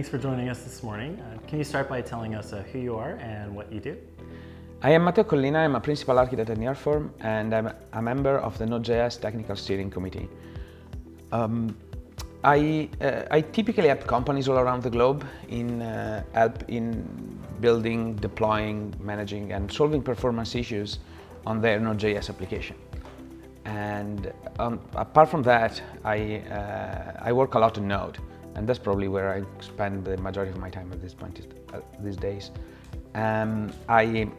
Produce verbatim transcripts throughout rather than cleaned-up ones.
thanks for joining us this morning. Uh, can you start by telling us uh, who you are and what you do? I am Matteo Collina, I'm a principal architect at NearForm, and I'm a member of the Node.js Technical Steering Committee. Um, I, uh, I typically help companies all around the globe in uh, help in building, deploying, managing, and solving performance issues on their Node.js application. And um, apart from that, I, uh, I work a lot in Node, and that's probably where I spend the majority of my time at this point uh, these days. Um, I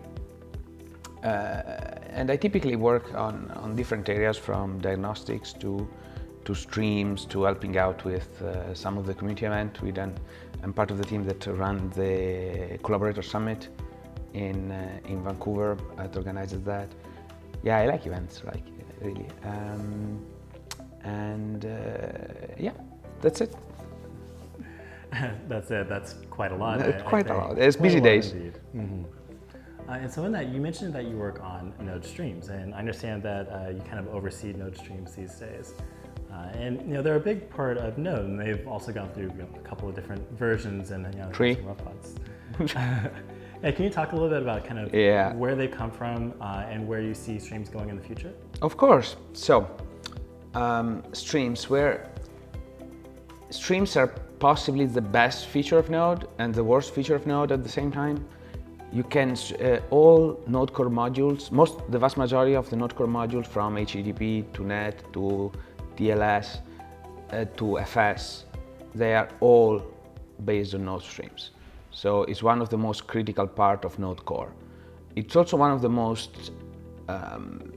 uh, and I typically work on, on different areas, from diagnostics to to streams, to helping out with uh, some of the community events. We done, I'm part of the team that run the Collaborator Summit in uh, in Vancouver, that organizes that. Yeah, I like events, like really. Um, and uh, yeah, that's it. That's it. That's quite a lot. It's I, quite I a lot. It's quite busy lot days. Indeed. Mm-hmm. uh, and so in that, you mentioned that you work on Node streams, and I understand that uh, you kind of oversee Node streams these days. Uh, and you know they're a big part of Node, and they've also gone through you know, a couple of different versions and you know, Three. some rough spots. Yeah, can you talk a little bit about kind of yeah. where they've come from uh, and where you see streams going in the future? Of course. So um, streams, where streams are possibly the best feature of Node and the worst feature of Node at the same time. You can, uh, all Node core modules, most, the vast majority of the Node core modules, from H T T P to Net to D L S uh, to F S, they are all based on Node streams. So it's one of the most critical part of Node core. It's also one of the most um,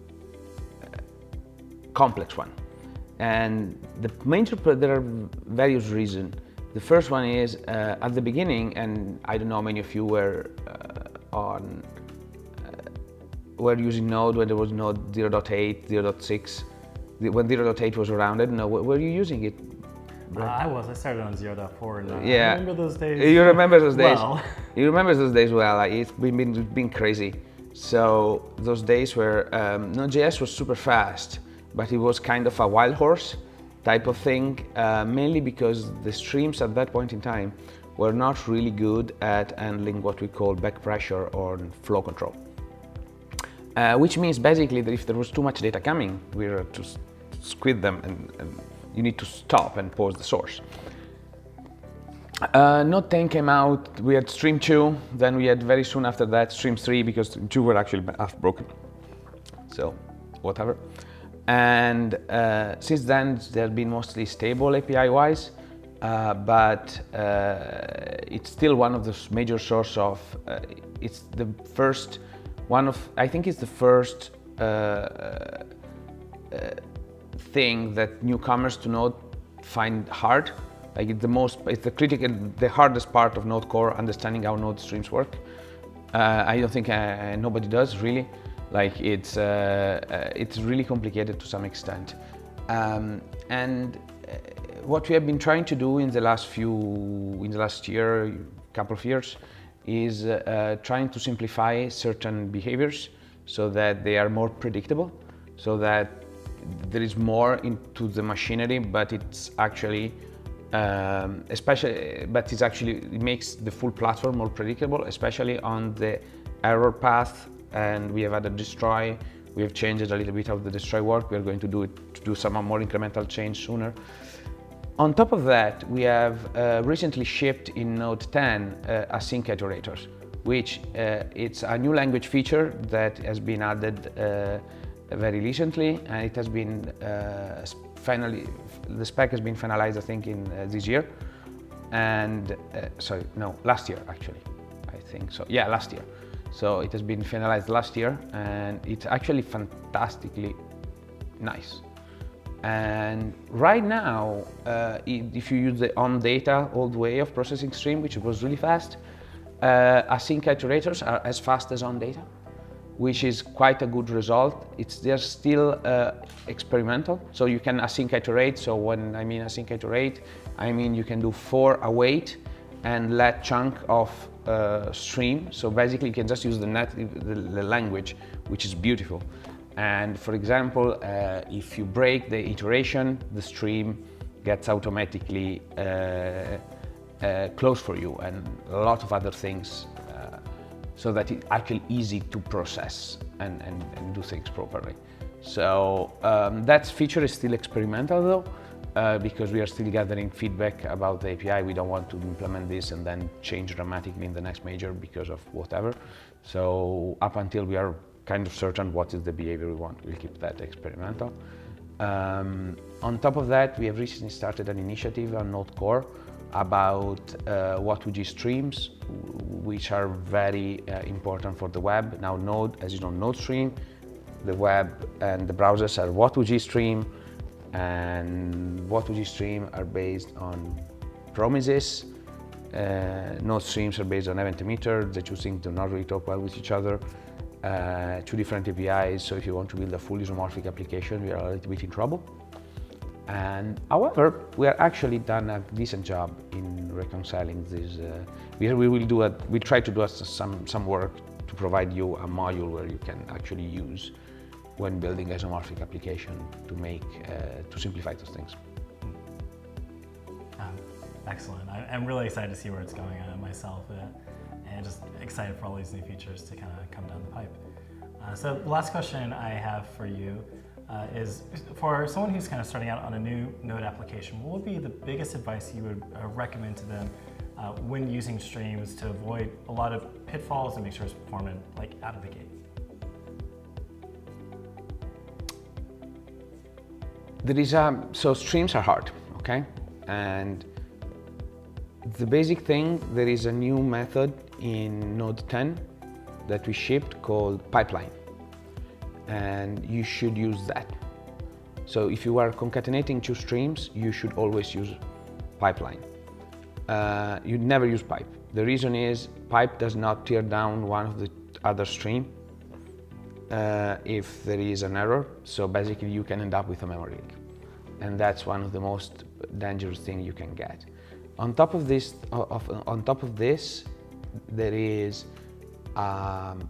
complex one. And the major, there are various reasons. The first one is uh, at the beginning, and I don't know how many of you were uh, on, uh, were using Node when there was Node zero point eight, zero point six, when zero point eight was around. I don't know, were you using it? Uh, I was. I started on zero point four, and uh, yeah. I remember those days. You remember those days? Well. You remember those days well. Like, it's been, been, been crazy. So those days where um, Node.js was super fast, but it was kind of a wild horse type of thing, uh, mainly because the streams at that point in time were not really good at handling what we call back pressure or flow control. Uh, which means basically that if there was too much data coming, we were to squid them, and, and you need to stop and pause the source. Uh, Node ten came out, we had Stream two, then we had very soon after that Stream three, because Stream two were actually half broken, so whatever. And uh, since then, they've been mostly stable A P I-wise, uh, but uh, it's still one of the major source of, uh, it's the first, one of, I think it's the first uh, uh, thing that newcomers to Node find hard. Like it's the most, it's the critical, the hardest part of Node core, understanding how Node streams work. Uh, I don't think uh, nobody does really. Like it's uh, uh, it's really complicated to some extent. Um, and uh, what we have been trying to do in the last few, in the last year, couple of years, is uh, uh, trying to simplify certain behaviors so that they are more predictable, so that there is more into the machinery, but it's actually, um, especially, but it's actually, it makes the full platform more predictable, especially on the error path. And we have had a destroy, we have changed a little bit of the destroy work. We are going to do it, to do some more incremental change sooner. On top of that, we have uh, recently shipped in Node ten uh, async iterators, which uh, it's a new language feature that has been added uh, very recently, and it has been uh, finally, the spec has been finalized, I think, in uh, this year. And, uh, sorry, no, last year actually, I think so. Yeah, last year. So it has been finalized last year, and it's actually fantastically nice. And right now, uh, if you use the on data old way of processing stream, which was really fast, uh, async iterators are as fast as on data, which is quite a good result. It's they're still uh, experimental, so you can async iterate. So when I mean async iterate, I mean you can do for await and let chunk of uh, stream. So basically you can just use the, net, the, the language, which is beautiful. And for example, uh, if you break the iteration, the stream gets automatically uh, uh, close for you and a lot of other things uh, so that it's actually easy to process and, and, and do things properly. So um, that feature is still experimental though, uh, because we are still gathering feedback about the A P I. We don't want to implement this and then change dramatically in the next major because of whatever. So up until we are kind of certain what is the behavior we want, we'll keep that experimental. Um, on top of that, we have recently started an initiative on Node Core about uh, what two G streams, which are very uh, important for the web. Now Node, as you know, Node Stream, the web and the browsers are what two G stream, and what two G stream are based on promises. Uh, Node streams are based on event emitter. The two things do not really talk well with each other. Uh, two different A P Is, so if you want to build a full isomorphic application, we are a little bit in trouble. And however, we are actually done a decent job in reconciling this. Uh, we, we will do a, we try to do a, some, some work to provide you a module where you can actually use when building isomorphic application to make, uh, to simplify those things. Um, excellent. I, I'm really excited to see where it's going uh, myself. Uh, and just excited for all these new features to kind of come down the pipe. Uh, so the last question I have for you uh, is, for someone who's kind of starting out on a new Node application, what would be the biggest advice you would uh, recommend to them uh, when using streams to avoid a lot of pitfalls and make sure it's performant like out of the gate? There is a, so streams are hard, okay? And the basic thing, there is a new method in Node ten that we shipped called pipeline, and you should use that. So if you are concatenating two streams, you should always use pipeline. Uh, you never use pipe. The reason is pipe does not tear down one of the other stream uh, if there is an error. So basically you can end up with a memory leak, and that's one of the most dangerous things you can get. On top of this, of, on top of this, there is, um,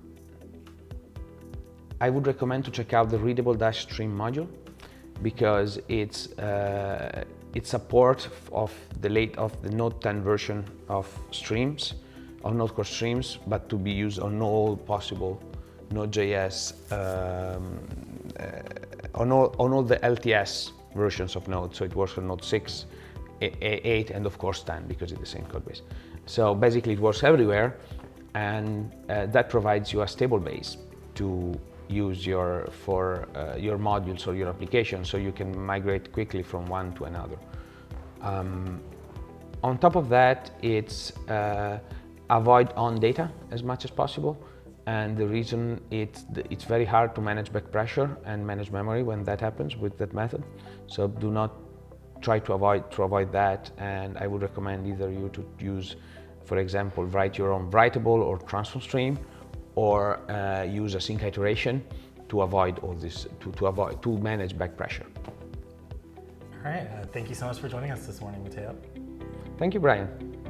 I would recommend to check out the readable dash stream module, because it's uh, it's support of the late of the Node ten version of streams, of Node Core streams, but to be used on all possible Node.js, um, uh, on all on all the L T S versions of Node. So it works on Node six, eight, and of course ten, because it's the same code base. So basically it works everywhere, and uh, that provides you a stable base to use your for uh, your modules or your application, so you can migrate quickly from one to another. Um, on top of that, it's uh, avoid on data as much as possible, and the reason it's it's very hard to manage back pressure and manage memory when that happens with that method. So do not try to avoid to avoid that, and I would recommend either you to use, for example, write your own writable or transform stream, or uh, use a sync iteration to avoid all this, to, to avoid to manage back pressure. All right, uh, thank you so much for joining us this morning, Matteo. Thank you, Brian.